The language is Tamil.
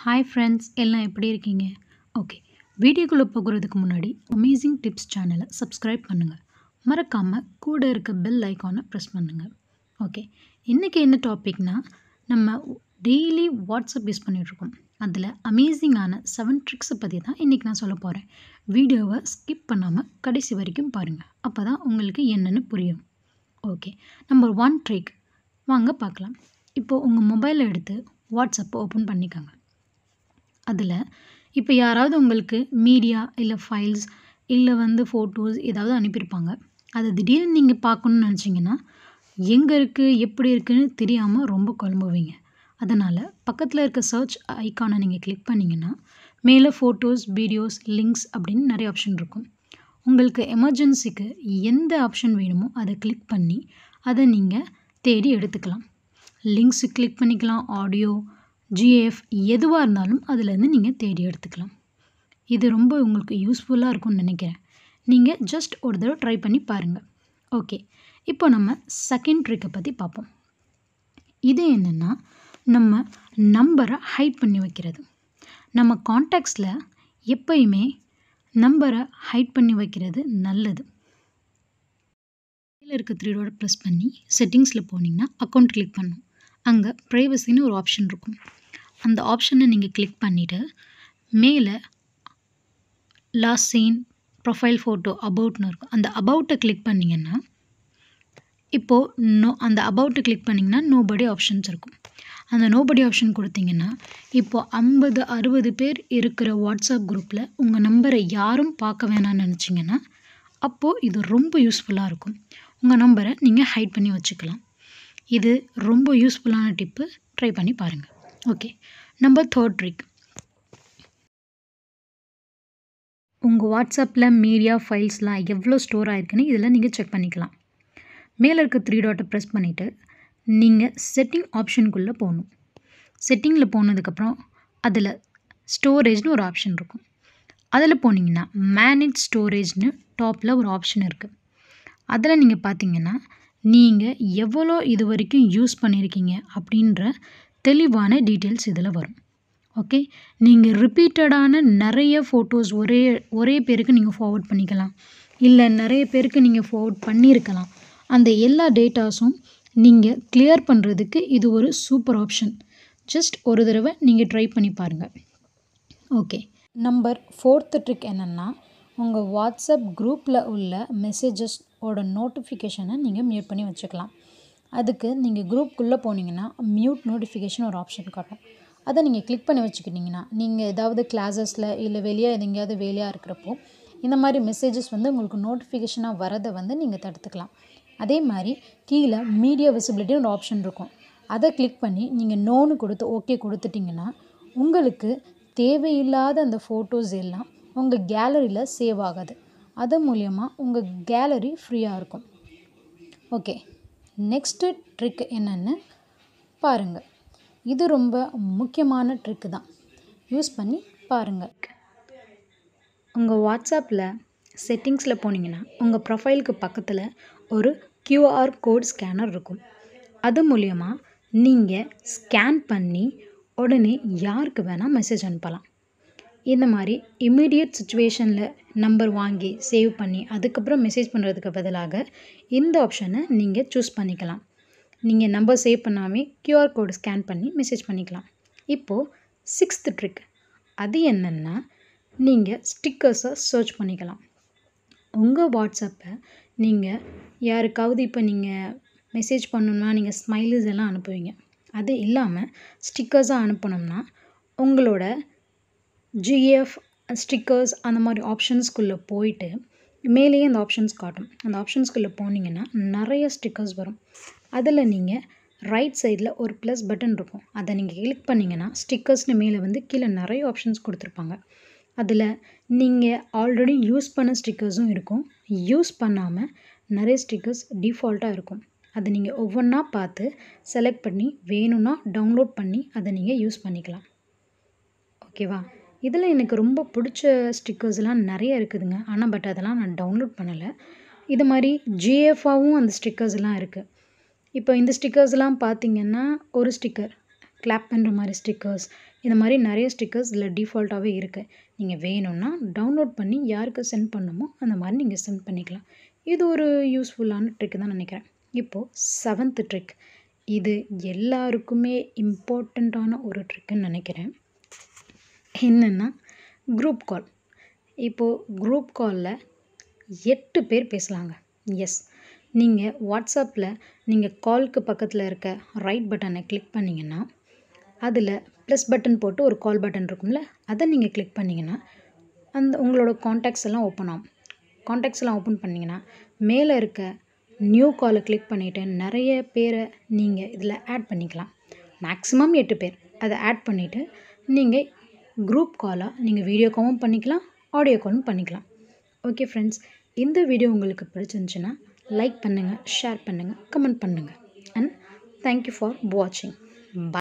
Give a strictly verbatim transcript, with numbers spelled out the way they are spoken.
ஹாய் ஃப்ரெண்ட்ஸ், எல்லாம் எப்படி இருக்கீங்க? ஓகே, வீடியோக்குள்ளே போகிறதுக்கு முன்னாடி அமேசிங் டிப்ஸ் சேனலை சப்ஸ்கிரைப் பண்ணுங்கள். மறக்காமல் கூட இருக்க பெல் ஐக்கானை ப்ரெஸ் பண்ணுங்கள். ஓகே, இன்றைக்கி என்ன டாபிக்னா, நம்ம டெய்லி வாட்ஸ்அப் யூஸ் பண்ணிகிட்ருக்கோம். அதில் அமேசிங்கான செவன் ட்ரிக்ஸை பற்றி தான் இன்றைக்கி நான் சொல்ல போகிறேன். வீடியோவை ஸ்கிப் பண்ணாமல் கடைசி வரைக்கும் பாருங்கள். அப்போ தான் உங்களுக்கு என்னென்னு புரியும். ஓகே, நம்பர் ஒன் ட்ரிக் வாங்க பார்க்கலாம். இப்போது உங்கள் மொபைலை எடுத்து வாட்ஸ்அப்பை ஓப்பன் பண்ணிக்கோங்க. அதில் இப்போ யாராவது உங்களுக்கு மீடியா இல்லை ஃபைல்ஸ் இல்லை வந்து ஃபோட்டோஸ் ஏதாவது அனுப்பியிருப்பாங்க. அதை திடீர்னு நீங்கள் பார்க்கணுன்னு நினச்சிங்கன்னா எங்கே இருக்குது எப்படி இருக்குதுன்னு தெரியாமல் ரொம்ப குழம்புவீங்க. அதனால் பக்கத்தில் இருக்க சர்ச் ஐக்கானை நீங்கள் கிளிக் பண்ணிங்கன்னா மேலே ஃபோட்டோஸ், வீடியோஸ், லிங்க்ஸ் அப்படின்னு நிறைய ஆப்ஷன் இருக்கும். உங்களுக்கு எமர்ஜென்சிக்கு எந்த ஆப்ஷன் வேணுமோ அதை கிளிக் பண்ணி அதை நீங்கள் தேடி எடுத்துக்கலாம். லிங்க்ஸு கிளிக் பண்ணிக்கலாம், ஆடியோ, ஜிஎஃப் எதுவாக இருந்தாலும் அதிலேருந்து நீங்கள் தேடி எடுத்துக்கலாம். இது ரொம்ப உங்களுக்கு யூஸ்ஃபுல்லாக இருக்கும்னு நினைக்கிறேன். நீங்கள் ஜஸ்ட் ஒரு தடவை ட்ரை பண்ணி பாருங்கள். ஓகே, இப்போ நம்ம செகண்ட் ட்ரிக்கை பற்றி பார்ப்போம். இது என்னென்னா, நம்ம நம்பரை ஹைட் பண்ணி வைக்கிறது. நம்ம கான்டாக்ட்ஸில் எப்பயுமே நம்பரை ஹைட் பண்ணி வைக்கிறது நல்லது. கீழே இருக்க த்ரீ டாட் ப்ரெஸ் பண்ணி செட்டிங்ஸில் போனீங்கன்னா அக்கௌண்ட் கிளிக் பண்ணணும். அங்கே ப்ரைவசின்னு ஒரு ஆப்ஷன் இருக்கும். அந்த ஆப்ஷனை நீங்கள் கிளிக் பண்ணிவிட்டு மேலே லாஸ்ட் சீன், ப்ரொஃபைல் ஃபோட்டோ, அபவுட்னு இருக்கும். அந்த அபவுட்டை கிளிக் பண்ணிங்கன்னா இப்போது நோ அந்த அபவுட்டை கிளிக் பண்ணிங்கன்னா நோபடி ஆப்ஷன்ஸ் இருக்கும். அந்த நோபடி ஆப்ஷன் கொடுத்தீங்கன்னா இப்போது ஐம்பது அறுபது பேர் இருக்கிற வாட்ஸ்அப் குரூப்பில் உங்கள் நம்பரை யாரும் பார்க்க வேணாம்னு நினச்சிங்கன்னா அப்போது இது ரொம்ப யூஸ்ஃபுல்லாக இருக்கும். உங்கள் நம்பரை நீங்கள் ஹைட் பண்ணி வச்சுக்கலாம். இது ரொம்ப யூஸ்ஃபுல்லான டிப்பு. ட்ரை பண்ணி பாருங்கள். Okay, number third trick. உங்கள் வாட்ஸ்அப்பில் மீடியா ஃபைல்ஸ்லாம் எவ்வளோ ஸ்டோர் ஆகிருக்குன்னு இதில் நீங்கள் செக் பண்ணிக்கலாம். மேலே இருக்க த்ரீ டாட்டை ப்ரெஸ் பண்ணிவிட்டு நீங்கள் செட்டிங் ஆப்ஷனுக்குள்ளே போகணும். செட்டிங்கில் போனதுக்கப்புறம் அதில் ஸ்டோரேஜ்னு ஒரு ஆப்ஷன் இருக்கும். அதில் போனீங்கன்னா மேனேஜ் ஸ்டோரேஜ்னு டாப்பில் ஒரு ஆப்ஷன் இருக்குது. அதில் நீங்கள் பார்த்தீங்கன்னா நீங்கள் எவ்வளோ இது வரைக்கும் யூஸ் பண்ணியிருக்கீங்க அப்படின்ற தெளிவான டீட்டெயில்ஸ் இதில் வரும். ஓகே, நீங்கள் ரிப்பீட்டடான நிறைய ஃபோட்டோஸ் ஒரே ஒரே பேருக்கு நீங்கள் ஃபார்வர்ட் பண்ணிக்கலாம், இல்லை நிறைய பேருக்கு நீங்கள் ஃபார்வர்ட் பண்ணியிருக்கலாம். அந்த எல்லா டேட்டாஸும் நீங்கள் கிளியர் பண்ணுறதுக்கு இது ஒரு சூப்பர் ஆப்ஷன். ஜஸ்ட் ஒரு தடவை நீங்கள் ட்ரை பண்ணி பாருங்கள். ஓகே, நம்பர் ஃபோர்த்து ட்ரிக் என்னென்னா, உங்கள் வாட்ஸ்அப் குரூப்பில் உள்ள மெசேஜஸோட நோட்டிஃபிகேஷனை நீங்கள் மியூட் பண்ணி வச்சுக்கலாம். அதுக்கு நீங்கள் குரூப்புக்குள்ளே போனீங்கன்னா மியூட் நோட்டிஃபிகேஷன் ஒரு ஆப்ஷன் காட்டும். அதை நீங்கள் கிளிக் பண்ணி வச்சுக்கிட்டிங்கன்னா நீங்கள் ஏதாவது கிளாஸஸில் இல்லை வெளியே எங்கேயாவது வேலையாக இருக்கிறப்போ இந்த மாதிரி மெசேஜஸ் வந்து உங்களுக்கு நோட்டிஃபிகேஷனாக வரதை வந்து நீங்கள் தடுத்துக்கலாம். அதே மாதிரி கீழே மீடியா விசிபிலிட்டின்னு ஒரு ஆப்ஷன் இருக்கும். அதை கிளிக் பண்ணி நீங்கள் நோன்னு கொடுத்து ஓகே கொடுத்துட்டிங்கன்னா உங்களுக்கு தேவையில்லாத அந்த ஃபோட்டோஸ் எல்லாம் உங்கள் கேலரியில் சேவ் ஆகாது. அது மூலயமா உங்கள் கேலரி ஃப்ரீயாக இருக்கும். ஓகே, நெக்ஸ்ட்டு ட்ரிக் என்னென்னு பாருங்கள். இது ரொம்ப முக்கியமான ட்ரிக்கு தான். யூஸ் பண்ணி பாருங்கள். உங்கள் வாட்ஸ்அப்பில் செட்டிங்ஸில் போனீங்கன்னா உங்கள் ப்ரொஃபைலுக்கு பக்கத்தில் ஒரு கியூஆர் கோட் ஸ்கேனர் இருக்கும். அது மூலயமா நீங்கள் ஸ்கேன் பண்ணி உடனே யாருக்கு வேணால் மெசேஜ் அனுப்பலாம். இந்த மாதிரி இமீடியட் சுச்சுவேஷனில் நம்பர் வாங்கி சேவ் பண்ணி அதுக்கப்புறம் மெசேஜ் பண்ணுறதுக்கு பதிலாக இந்த ஆப்ஷனை நீங்கள் சூஸ் பண்ணிக்கலாம். நீங்கள் நம்பர் சேவ் பண்ணாமல் கியூஆர் கோடு ஸ்கேன் பண்ணி மெசேஜ் பண்ணிக்கலாம். இப்போது சிக்ஸ்த்து ட்ரிக். அது என்னென்னா, நீங்கள் ஸ்டிக்கர்ஸை சர்ச் பண்ணிக்கலாம். உங்கள் வாட்ஸ்அப்பை நீங்கள் யாருக்காவது இப்போ நீங்கள் மெசேஜ் பண்ணணும்னா நீங்கள் ஸ்மைலிஸ் எல்லாம் அனுப்புவீங்க. அது இல்லாமல் ஸ்டிக்கர்ஸாக அனுப்பணும்னா உங்களோட ஜிஎஃப், ஸ்டிக்கர்ஸ் அந்த மாதிரி ஆப்ஷன்ஸ்குள்ளே போயிட்டு மேலேயே அந்த ஆப்ஷன்ஸ் காட்டும். அந்த ஆப்ஷன்ஸ்குள்ளே போனீங்கன்னா நிறைய ஸ்டிக்கர்ஸ் வரும். அதில் நீங்கள் ரைட் சைடில் ஒரு ப்ளஸ் பட்டன் இருக்கும். அதை நீங்கள் கிளிக் பண்ணிங்கன்னா ஸ்டிக்கர்ஸ்னு மேலே வந்து கீழே நிறைய ஆப்ஷன்ஸ் கொடுத்துருப்பாங்க. அதில் நீங்கள் ஆல்ரெடி யூஸ் பண்ண ஸ்டிக்கர்ஸும் இருக்கும், யூஸ் பண்ணாமல் நிறைய ஸ்டிக்கர்ஸ் டிஃபால்ட்டாக இருக்கும். அதை நீங்கள் ஒவ்வொன்றா பார்த்து செலக்ட் பண்ணி வேணும்னா டவுன்லோட் பண்ணி அதை நீங்கள் யூஸ் பண்ணிக்கலாம். ஓகேவா? இதில் எனக்கு ரொம்ப பிடிச்ச ஸ்டிக்கர்ஸ்லாம் நிறைய இருக்குதுங்க. ஆனால் பட் அதெல்லாம் நான் டவுன்லோட் பண்ணலை. இது மாதிரி ஜிஎஃபாகவும் அந்த ஸ்டிக்கர்ஸ்லாம் இருக்குது. இப்போ இந்த ஸ்டிக்கர்ஸ்லாம் பார்த்திங்கன்னா ஒரு ஸ்டிக்கர் கிளாப் பண்ணுற மாதிரி ஸ்டிக்கர்ஸ், இந்த மாதிரி நிறைய ஸ்டிக்கர்ஸ் இதில் டிஃபால்ட்டாகவே இருக்குது. நீங்கள் வேணும்னா டவுன்லோட் பண்ணி யாருக்கு சென்ட் பண்ணணுமோ அந்த மாதிரி நீங்கள் சென்ட் பண்ணிக்கலாம். இது ஒரு யூஸ்ஃபுல்லான ட்ரிக்கு தான் நினைக்கிறேன். இப்போது செவன்த் ட்ரிக், இது எல்லாருக்குமே இம்பார்ட்டண்ட்டான ஒரு ட்ரிக்குன்னு நினைக்கிறேன். என்னென்னா குரூப் கால். இப்போது குரூப் காலில் எட்டு பேர் பேசலாங்க. எஸ், நீங்கள் வாட்ஸ்அப்பில் நீங்கள் கால்க்கு பக்கத்தில் இருக்க ரைட் பட்டனை கிளிக் பண்ணிங்கன்னா, அதில் ப்ளஸ் பட்டன் போட்டு ஒரு கால் பட்டன் இருக்கும்ல, அதை நீங்கள் கிளிக் பண்ணிங்கன்னா அந்த உங்களோட காண்டாக்ட்ஸ் எல்லாம் ஓப்பன் ஆகும். காண்டாக்ட்ஸ் எல்லாம் ஓப்பன் பண்ணிங்கன்னா மேலே இருக்க நியூ காலை கிளிக் பண்ணிவிட்டு நிறைய பேரை நீங்கள் இதில் ஆட் பண்ணிக்கலாம். மேக்ஸிமம் எட்டு பேர். அதை ஆட் பண்ணிவிட்டு நீங்கள் குரூப் காலாக நீங்கள் வீடியோ காலும் பண்ணிக்கலாம், ஆடியோ காலும் பண்ணிக்கலாம். ஓகே ஃப்ரெண்ட்ஸ், இந்த வீடியோ உங்களுக்கு பிடிச்சிருந்துச்சுன்னா லைக் பண்ணுங்கள், ஷேர் பண்ணுங்கள், கமெண்ட் பண்ணுங்கள். அண்ட் தேங்க்யூ ஃபார் வாட்சிங். பாய்.